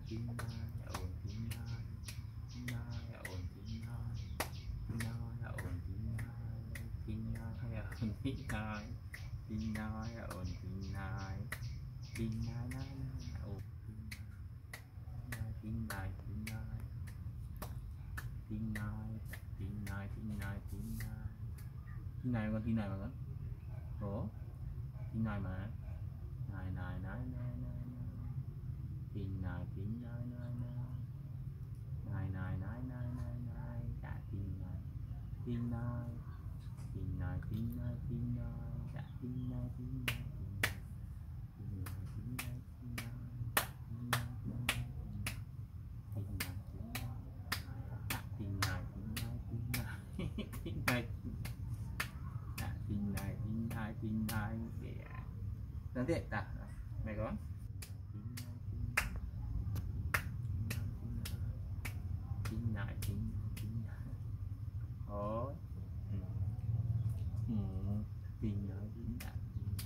tin nai ồn tin nai tin nai ồn tin nai tin nai ồn tin nai tin nai ồn tin nai tin nai ồn tin nai tin nai nai ồn tin nai tin nai tin nai tin nai tin nai tin nai tin nai con tin này mà con ủa tin này mà này này này này này tin này tin này này này này này này này này đã tin này tin này tin này tin này tin này đã tin này tin này tin này tin này tin này tin này tin này tin này đã tin này tin này tin này tin này đã tin này tin này tin này để đáng tiếc ta mày có tin này tin này ồ tin này tin này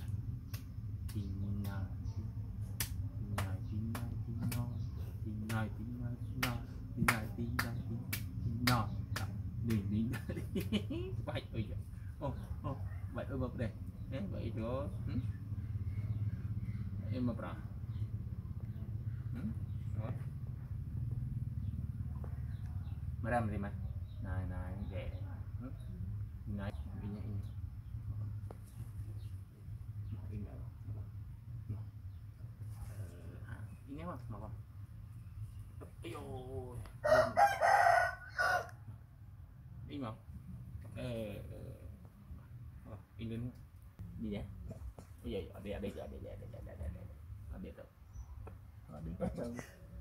tin này tin này tin này tin này tin này tin này tin này tin này tin này đỉnh vậy ơi ô vậy ơi bập đây vậy chỗ em mà bảo mà làm gì mà này này để này ini mah mau ayo ini mau ini lên gì vậy bây giờ ở đây ở đây rồi ở đây bắt đầu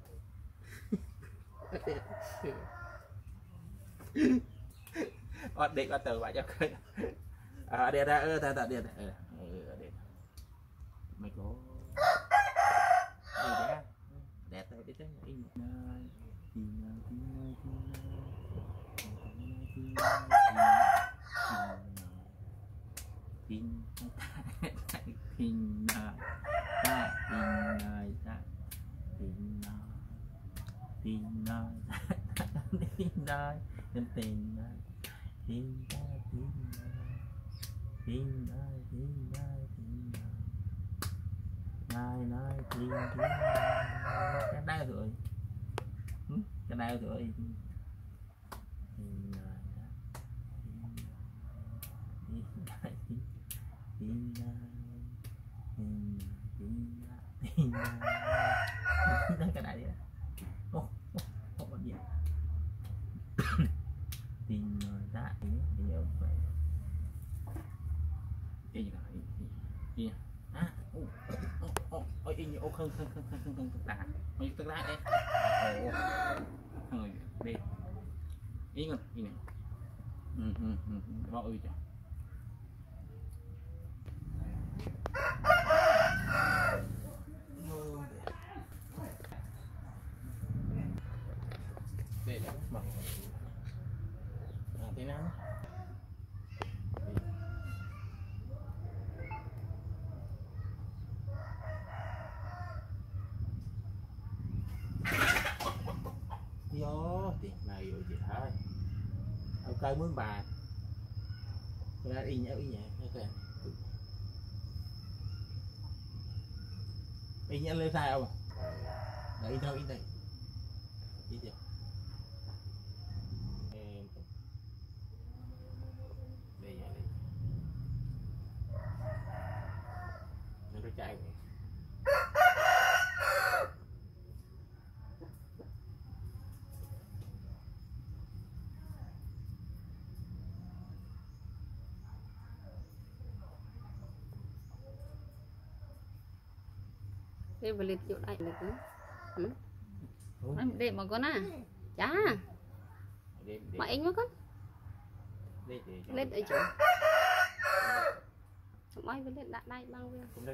ở đây bắt đầu bạn cho cười ở đây ra ta đây ở đây mày có gì đó đẹp tới cái in tin tin ta tin tin tin ta tin tin tin ta tin này này tin cái đau rồi cái đau rồi cái này ô còn gì tin đã bây giờ phải cái gì gì ôi in ô không tả mấy tức lái đấy rồi đi ý ngon ý này bỏ ơi trời để mặc thế nào tiền này rồi chị thôi ok mướn bà ra y nhá ok y nhá lên sai không đợi thôi in đây đi chưa em đây vậy đi nó chạy cái vật liệu chỗ này là cái để mà con à chá mà anh với con lên đấy chỗ mấy với lên đặt đây bao nhiêu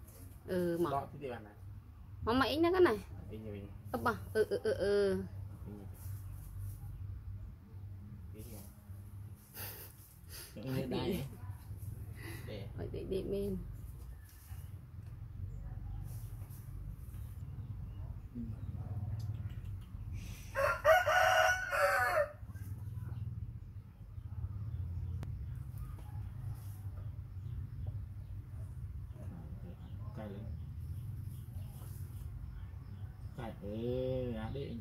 mà mày nó cái này ấp à để bên cài lên cài á đấy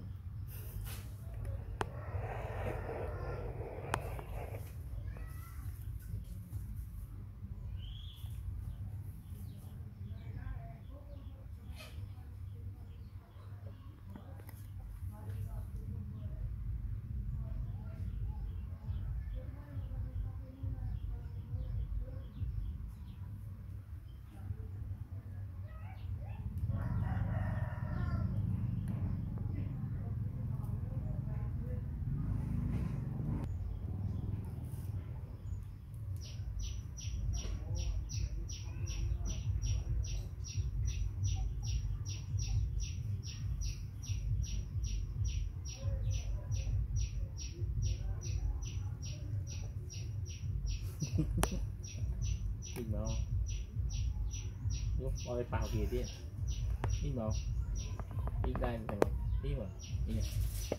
tin vào lúc ôi vào kia đi tin vào đi đây mình tí mà đi này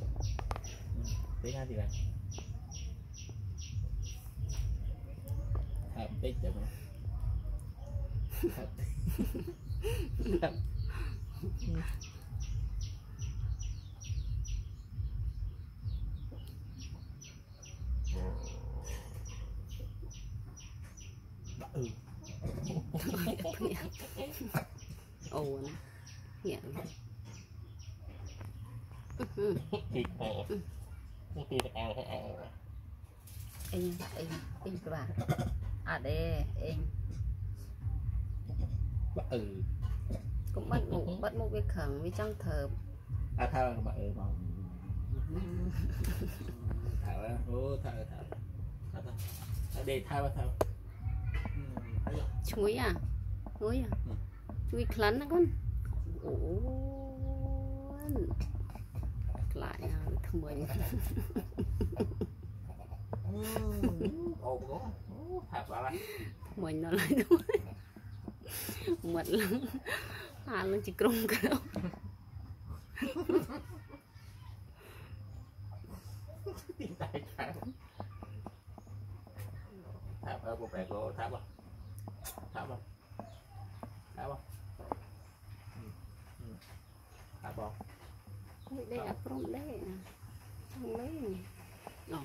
tí ha thì này hợp tích được không ồn hiện thịt thịt ăn anh các bạn à đây anh cũng bắt một cái khẩn với trong thờ à thao mà mà thao thao để thao chuối à chuối khấn con ủa lại thằng mình mình nó lại thôi mệt lắm lên chỉ công cái đâu tháp ở một bè gỗ tháp không tháp không tháp không đây à from đây không lấy rồi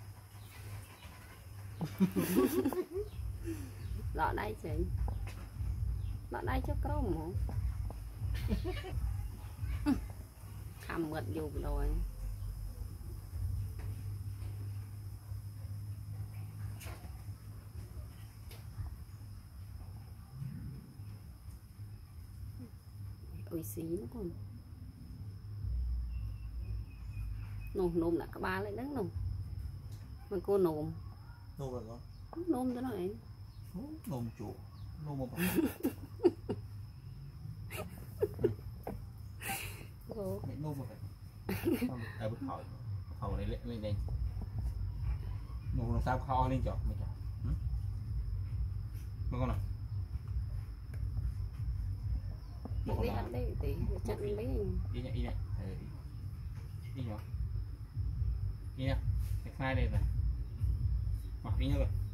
lọ đây chị lọ đây cho crom hả cầm mượt dù rồi ôi xí nó còn nôm là các ba lại đứng nôm mà cô nôm rồi đó nôm cho nó này nôm chủ nôm một mẹ nôm một phải bức hỏi này lên đây nôm làm sao kho lên chọn mày chọn mà con nào một đi ăn đi thì chặt đi lấy đi nhá đi nhỏ đi nha khai đây này mặc đi nha rồi